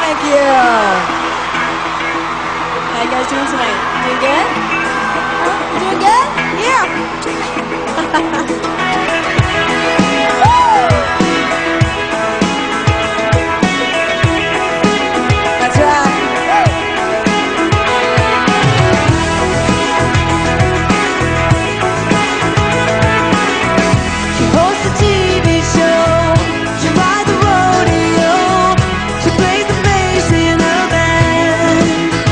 Thank you. How you guys doing tonight? Doing good? Huh? Doing good? Yeah. That's right. She hosts a TV show. She rides the rodeo. She plays the bass in a band.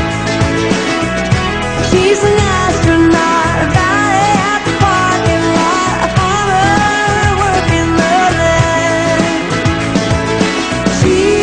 She's an astronaut flying at the parking lot. I found her working the land. She